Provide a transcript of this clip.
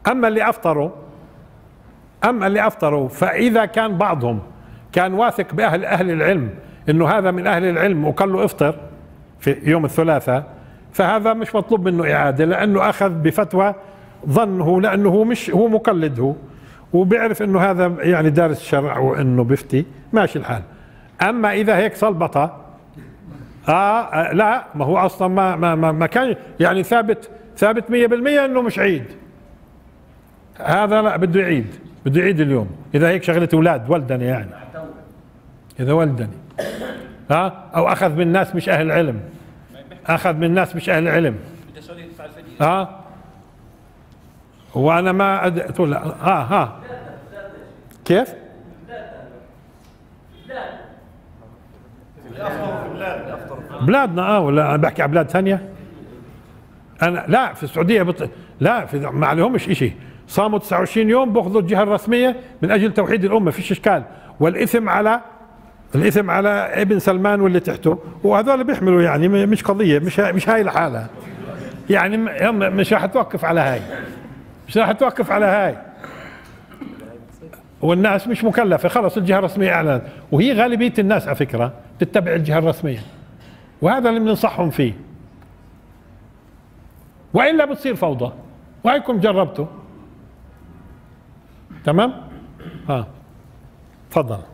اما اللي افطروا فاذا كان بعضهم كان واثق باهل العلم انه هذا من اهل العلم وقال له افطر في يوم الثلاثاء، فهذا مش مطلوب منه اعاده، لانه اخذ بفتوى ظنه، لانه هو مش هو مقلد، هو وبيعرف انه هذا يعني دارس شرع وانه بفتي ماشي الحال. اما اذا هيك صلبطه لا، ما هو اصلا ما كان يعني ثابت 100% انه مش عيد، هذا لا بده يعيد اليوم. اذا هيك شغله اولاد ولدني، يعني اذا ولدني او اخذ من ناس مش اهل علم، وانا ما تقول كيف بلادنا ولا انا بحكي على بلاد ثانيه؟ انا لا، في السعوديه لا، ما عليهمش شيء، صاموا 29 يوم باخذوا الجهه الرسميه من اجل توحيد الامه، فيش اشكال. والاثم على ابن سلمان واللي تحته، وهذول بيحملوا يعني مش قضيه، مش هاي لحالها يعني، مش راح توقف على هاي، والناس مش مكلفه، خلص الجهه الرسميه اعلنت، وهي غالبيه الناس على فكره تتبع الجهه الرسميه، وهذا اللي بننصحهم فيه، والا بتصير فوضى، وهيكم جربتوا. تمام؟ تفضل.